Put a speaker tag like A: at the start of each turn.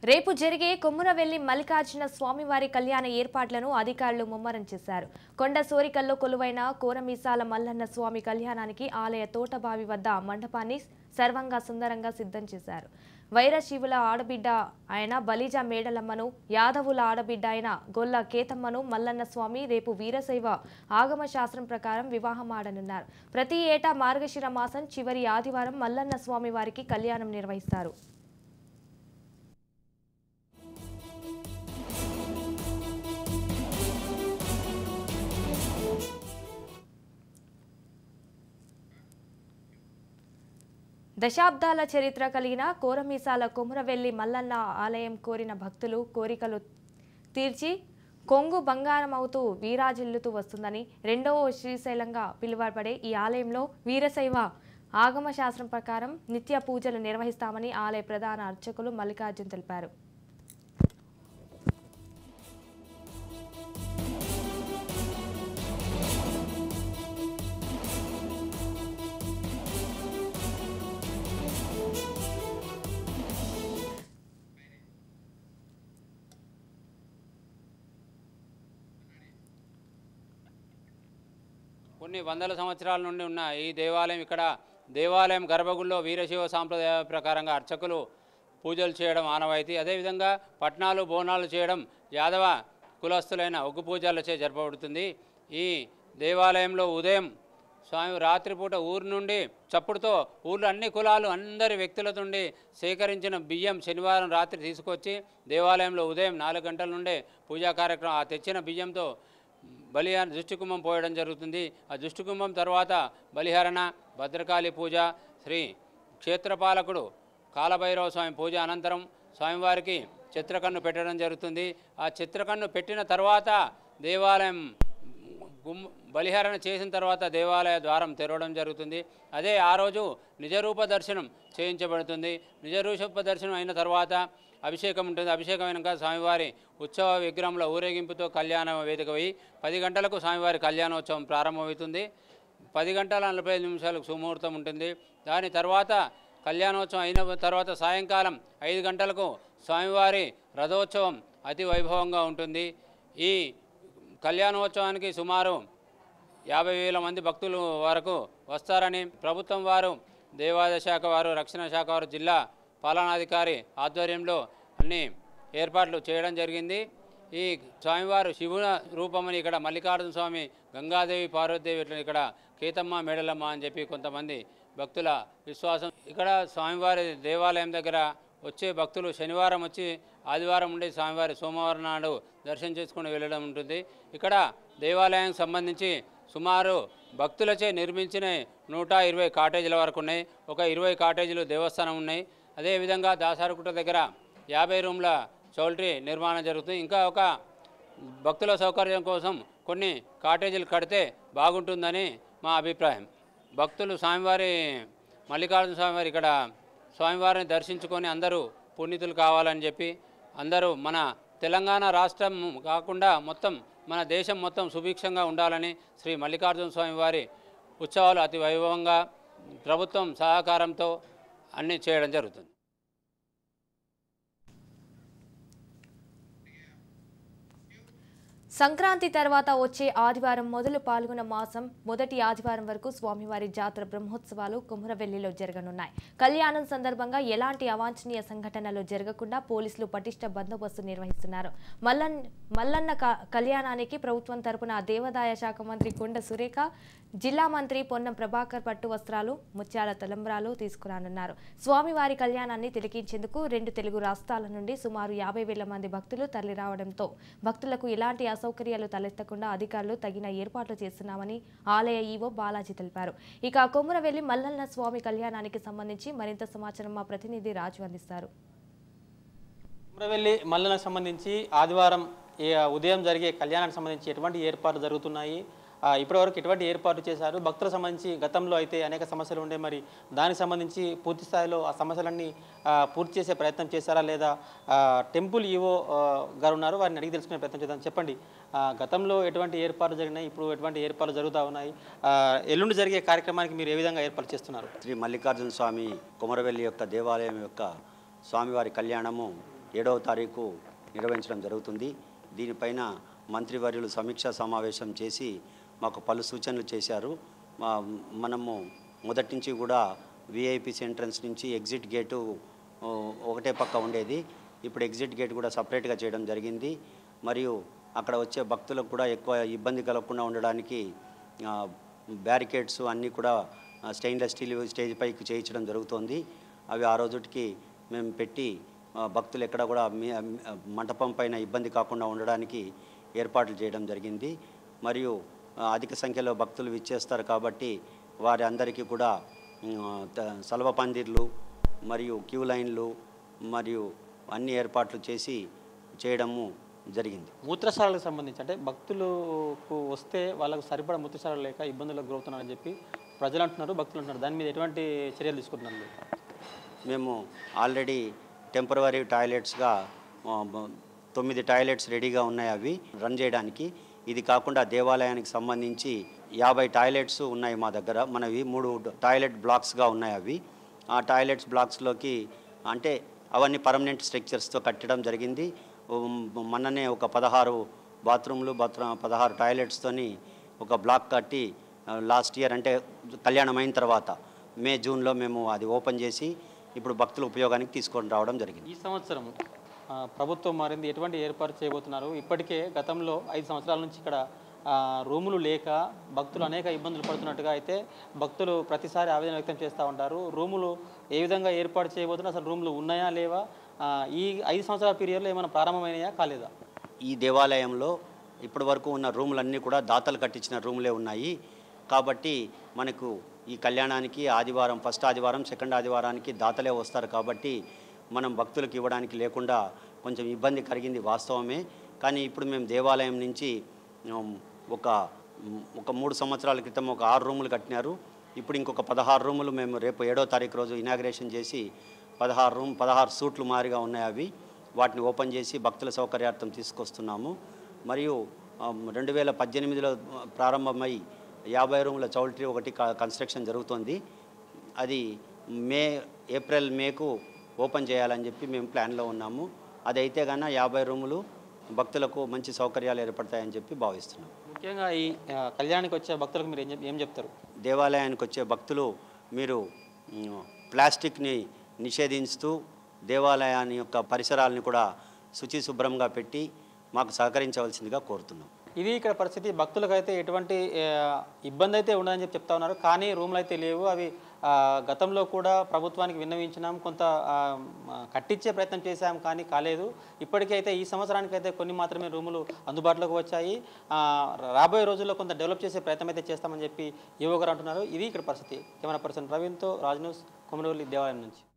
A: రేపు జరిగే కొమురవెల్లి మల్లికార్జున స్వామివారి కళ్యాణ ఏర్పాట్లను అధికారులు ముమ్మరం చేశారు. కొండ సోరికల్లో కొలువైన కోరమీసాల మల్లన్న స్వామి కళ్యాణానికి ఆలయ తోటబావి వద్ద మండపాన్ని సర్వంగా సుందరంగా సిద్ధం చేశారు. వైరశివుల ఆడబిడ్డ ఆయన బలిజ మేడలమ్మను, యాదవుల ఆడబిడ్డ అయిన గొల్ల కేతమ్మను మల్లన్న స్వామి రేపు వీరశైవ ఆగమ శాస్త్రం ప్రకారం వివాహం ఆడనున్నారు. ప్రతి ఏటా మార్గశిర మాసం చివరి ఆదివారం మల్లన్న స్వామి వారికి కళ్యాణం నిర్వహిస్తారు. దశాబ్దాల చరిత్ర కలిగిన కోరమీసాల కొమురవెల్లి మల్లన్న ఆలయం కోరిన భక్తులు కోరికలు తీర్చి కొంగు బంగారం అవుతూ వీరాజిల్లుతూ వస్తుందని రెండవ శ్రీశైలంగా పిలువబడే ఈ ఆలయంలో వీరశైవ ఆగమ శాస్త్రం ప్రకారం నిత్య పూజలు నిర్వహిస్తామని ఆలయ ప్రధాన అర్చకులు మల్లికార్జున్ తెలిపారు.
B: కొన్ని వందల సంవత్సరాల నుండి ఉన్న ఈ దేవాలయం ఇక్కడ దేవాలయం గర్భగుడిలో వీరశైవ సాంప్రదాయ ప్రకారంగా అర్చకులు పూజలు చేయడం ఆనవాయితీ. అదేవిధంగా పట్నాలు బోనాలు చేయడం యాదవ కులస్తులైన ఒగ్గు పూజలచే జరపబడుతుంది. ఈ దేవాలయంలో ఉదయం స్వామి రాత్రిపూట ఊరు నుండి చప్పుడుతో ఊళ్ళో అన్ని కులాలు అందరి వ్యక్తుల నుండి సేకరించిన బియ్యం శనివారం రాత్రి తీసుకొచ్చి దేవాలయంలో ఉదయం 4 గంటల నుండే పూజా కార్యక్రమం ఆ తెచ్చిన బియ్యంతో బలిహార దుష్టికుంభం పోయడం జరుగుతుంది. ఆ దుష్టికుంభం తర్వాత బలిహరణ, భద్రకాళి పూజ, శ్రీ క్షేత్రపాలకుడు కాలభైరవ స్వామి పూజ అనంతరం స్వామివారికి చిత్రకన్ను పెట్టడం జరుగుతుంది. ఆ చిత్రకన్ను పెట్టిన తర్వాత దేవాలయం బలిహరణ చేసిన తర్వాత దేవాలయ ద్వారం తెరవడం జరుగుతుంది. అదే ఆ రోజు నిజరూప దర్శనం చేయించబడుతుంది. నిజరూప దర్శనం అయిన తర్వాత అభిషేకం ఉంటుంది. అభిషేకం అయినాక స్వామివారి ఉత్సవ విగ్రహంలో ఊరేగింపుతో కళ్యాణ వేదిక పోయి 10 గంటలకు స్వామివారి కళ్యాణోత్సవం ప్రారంభమవుతుంది. 10 గంటల 45 నిమిషాలకు సుముహూర్తం ఉంటుంది. దాని తర్వాత కళ్యాణోత్సవం అయిన తర్వాత సాయంకాలం 5 గంటలకు స్వామివారి రథోత్సవం అతి వైభవంగా ఉంటుంది. ఈ కళ్యాణోత్సవానికి సుమారు 50,000 మంది భక్తులు వరకు వస్తారని ప్రభుత్వం వారు, దేవాదాయ శాఖ వారు, రక్షణ శాఖ వారు, జిల్లా పాలనాధికారి ఆధ్వర్యంలో అన్ని ఏర్పాట్లు చేయడం జరిగింది. ఈ స్వామివారు శివుల రూపమని ఇక్కడ మల్లికార్జున స్వామి, గంగాదేవి, పార్వతీదేవి ఇట్లా ఇక్కడ కేతమ్మ మేడలమ్మ అని చెప్పి కొంతమంది భక్తుల విశ్వాసం. ఇక్కడ స్వామివారి దేవాలయం దగ్గర వచ్చే భక్తులు శనివారం వచ్చి ఆదివారం ఉండి స్వామివారి సోమవారం నాడు దర్శనం చేసుకుని వెళ్ళడం ఉంటుంది. ఇక్కడ దేవాలయానికి సంబంధించి సుమారు భక్తులచే నిర్మించిన 120 కాటేజీల వరకు ఉన్నాయి. ఒక 20 కాటేజీలు దేవస్థానం ఉన్నాయి. అదేవిధంగా దాసారకుట్ట దగ్గర 50 రూమ్ల చౌల్ట్రీ నిర్మాణం జరుగుతుంది. ఇంకా ఒక భక్తుల సౌకర్యం కోసం కొన్ని కాటేజీలు కడితే బాగుంటుందని మా అభిప్రాయం. భక్తులు స్వామివారి మల్లికార్జున స్వామివారి ఇక్కడ స్వామివారిని దర్శించుకొని అందరూ పుణ్యతులు కావాలని చెప్పి అందరూ మన తెలంగాణ రాష్ట్రం కాకుండా మొత్తం మన దేశం మొత్తం సుభిక్షంగా ఉండాలని శ్రీ మల్లికార్జున స్వామివారి ఉత్సవాలు అతి వైభవంగా ప్రభుత్వం సహకారంతో అన్నీ చేయడం జరుగుతుంది.
A: సంక్రాంతి తర్వాత వచ్చే ఆదివారం మొదలు పాల్గొన మాసం మొదటి ఆదివారం వరకు స్వామివారి జాతర బ్రహ్మోత్సవాలు కొమురవెల్లిలో జరగనున్నాయి. కళ్యాణం సందర్భంగా ఎలాంటి అవాంఛనీయ సంఘటనలు జరగకుండా పోలీసులు పటిష్ట బందోబస్తు నిర్వహిస్తున్నారు. మల్లన్న కళ్యాణానికి ప్రభుత్వం తరపున దేవాదాయ శాఖ మంత్రి కొండ సురేఖ, జిల్లా మంత్రి పొన్నం ప్రభాకర్ పట్టు వస్త్రాలు, ముత్యాల తలంబ్రాలు తీసుకురానున్నారు. స్వామివారి కళ్యాణాన్ని తిలకించేందుకు 2 తెలుగు రాష్ట్రాల నుండి సుమారు 50,000 మంది భక్తులు తరలిరావడంతో భక్తులకు ఎలాంటి అసౌకర్యాలు తలెత్తకుండా అధికారులు తగిన ఏర్పాట్లు చేస్తున్నామని ఆలయ ఈవో బాలాజీ తెలిపారు. ఇక కొమురవెల్లి మల్లన్న స్వామి కళ్యాణానికి సంబంధించి మరింత సమాచారం మా ప్రతినిధి రాజు అందిస్తారు.
C: కొమురవెల్లి మల్లన్నకు సంబంధించి ఆదివారం ఉదయం జరిగే కళ్యాణానికి సంబంధించి ఎటువంటి ఏర్పాట్లు జరుగుతున్నాయి, ఇప్పటివరకు ఎటువంటి ఏర్పాటు చేశారు, భక్తులకు సంబంధించి గతంలో అయితే అనేక సమస్యలు ఉండే, మరి దానికి సంబంధించి పూర్తి స్థాయిలో ఆ సమస్యలన్నీ పూర్తి చేసే ప్రయత్నం చేశారా లేదా టెంపుల్ ఈవో గారు ఉన్నారు, వారిని అడిగి తెలుసుకునే ప్రయత్నం చేద్దాం. చెప్పండి, గతంలో ఎటువంటి ఏర్పాట్లు జరిగినాయి, ఇప్పుడు ఎటువంటి ఏర్పాట్లు జరుగుతూ ఉన్నాయి, ఎల్లుండి జరిగే కార్యక్రమానికి మీరు ఏ విధంగా ఏర్పాటు చేస్తున్నారు?
D: శ్రీ మల్లికార్జున స్వామి కొమరవెల్లి యొక్క దేవాలయం యొక్క స్వామివారి కళ్యాణము 7వ తారీఖు నిర్వహించడం జరుగుతుంది. దీనిపైన మంత్రివర్యులు సమీక్షా సమావేశం చేసి మాకు పలు సూచనలు చేశారు. మనము మొదటి నుంచి కూడా విఐపీస్ ఎంట్రన్స్ నుంచి ఎగ్జిట్ గేటు ఒకటే పక్క ఉండేది. ఇప్పుడు ఎగ్జిట్ గేట్ కూడా సపరేట్గా చేయడం జరిగింది. మరియు అక్కడ వచ్చే భక్తులకు కూడా ఎక్కువ ఇబ్బంది కలగకుండా ఉండడానికి బ్యారికేడ్స్ అన్నీ కూడా స్టెయిన్లెస్ స్టీల్ స్టేజ్ పైకి చేయించడం జరుగుతోంది. అవి ఆ రోజుకి మేము పెట్టి భక్తులు ఎక్కడ కూడా మంటపం పైన ఇబ్బంది కాకుండా ఉండడానికి ఏర్పాట్లు చేయడం జరిగింది. మరియు అధిక సంఖ్యలో భక్తులు విచ్చేస్తారు కాబట్టి వారి అందరికీ కూడా సల్వ పందిర్లు మరియు క్యూ లైన్లు మరియు అన్ని ఏర్పాట్లు చేయడము జరిగింది.
C: మూత్రశాలకు సంబంధించి అంటే భక్తులకు వస్తే వాళ్ళకు సరిపడా మూత్రశాలలు లేక ఇబ్బందులకు గురవుతున్నారని చెప్పి ప్రజలు అంటున్నారు, భక్తులు అంటున్నారు. దాని మీద ఎటువంటి చర్యలు తీసుకుంటున్నారు?
D: మేము ఆల్రెడీ టెంపరవరీ టాయిలెట్స్గా 9 టాయిలెట్స్ రెడీగా ఉన్నాయి. అవి రన్ చేయడానికి. ఇది కాకుండా దేవాలయానికి సంబంధించి 50 టాయిలెట్స్ ఉన్నాయి మా దగ్గర. మనవి 3 టాయిలెట్ బ్లాక్స్గా ఉన్నాయి. అవి ఆ టాయిలెట్స్ బ్లాక్స్లోకి అంటే అవన్నీ పర్మనెంట్ స్ట్రక్చర్స్తో కట్టడం జరిగింది. మొన్ననే ఒక 16 బాత్రూమ్లు 16 టాయిలెట్స్తోని ఒక బ్లాక్ కట్టి లాస్ట్ ఇయర్ అంటే కళ్యాణం అయిన తర్వాత మే జూన్లో మేము అది ఓపెన్ చేసి ఇప్పుడు భక్తుల ఉపయోగానికి తీసుకొని రావడం జరిగింది.
C: ఈ సంవత్సరం ప్రభుత్వం మారింది, ఎటువంటి ఏర్పాటు చేయబోతున్నారు? ఇప్పటికే గతంలో 5 సంవత్సరాల నుంచి ఇక్కడ రూములు లేక భక్తులు అనేక ఇబ్బందులు పడుతున్నట్టుగా అయితే భక్తులు ప్రతిసారి ఆవేదన వ్యక్తం చేస్తూ ఉంటారు. రూములు ఏ విధంగా ఏర్పాటు చేయబోతున్నారు? అసలు రూములు ఉన్నాయా లేవా? ఈ 5 సంవత్సరాల పీరియడ్లో ఏమైనా ప్రారంభమైనాయా కాలేదా?
D: ఈ దేవాలయంలో ఇప్పటి వరకు ఉన్న రూములన్నీ కూడా దాతలు కట్టించిన రూములే ఉన్నాయి. కాబట్టి మనకు ఈ కళ్యాణానికి ఆదివారం, ఫస్ట్ ఆదివారం, సెకండ్ ఆదివారానికి దాతలే వస్తారు. కాబట్టి మనం భక్తులకు ఇవ్వడానికి లేకుండా కొంచెం ఇబ్బంది కలిగింది వాస్తవమే. కానీ ఇప్పుడు మేము దేవాలయం నుంచి ఒక 3 సంవత్సరాల క్రితం ఒక 6 రూములు కట్టినారు. ఇప్పుడు ఇంకొక 16 రూములు మేము రేపు 7వ తారీఖు రోజు ఇనాగ్రేషన్ చేసి 16 సూట్లు మారిగా ఉన్నాయి. అవి వాటిని ఓపెన్ చేసి భక్తుల సౌకర్యార్థం తీసుకొస్తున్నాము. మరియు 2018లో ప్రారంభమై 50 రూముల చౌల్ట్రీ ఒకటి కన్స్ట్రక్షన్ జరుగుతుంది. అది ఏప్రిల్ మేకు ఓపెన్ చేయాలని చెప్పి మేము ప్లాన్లో ఉన్నాము. అదైతే కన్నా 50 రూములు భక్తులకు మంచి సౌకర్యాలు ఏర్పడతాయని చెప్పి భావిస్తున్నాం.
C: ముఖ్యంగా ఈ కళ్యాణానికి వచ్చే భక్తులకు మీరు ఏం చెప్తారు?
D: దేవాలయానికి వచ్చే భక్తులు మీరు ప్లాస్టిక్ని నిషేధిస్తూ దేవాలయాన్ని యొక్క పరిసరాలని కూడా శుచి శుభ్రంగా పెట్టి మాకు సహకరించవలసిందిగా కోరుతున్నాం.
C: ఇది ఇక్కడ పరిస్థితి. భక్తులకు అయితే ఎటువంటి ఇబ్బంది అయితే ఉండదని చెప్పి చెప్తా ఉన్నారు. కానీ రూమ్లు అయితే లేవు. అవి గతంలో కూడా ప్రభుత్వానికి విన్నవించినాం, కొంత కట్టించే ప్రయత్నం చేశాం కానీ కాలేదు. ఇప్పటికైతే ఈ సంవత్సరానికైతే కొన్ని మాత్రమే రూములు అందుబాటులోకి వచ్చాయి. రాబోయే రోజుల్లో కొంత డెవలప్ చేసే ప్రయత్నం అయితే చేస్తామని చెప్పి ఈవో గారు అంటున్నారు. ఇది ఇక్కడ పరిస్థితి. కెమెరా పర్సన్ ప్రవీణ్తో రాజ్ న్యూస్, కొమరవెల్లి దేవాలయం నుంచి.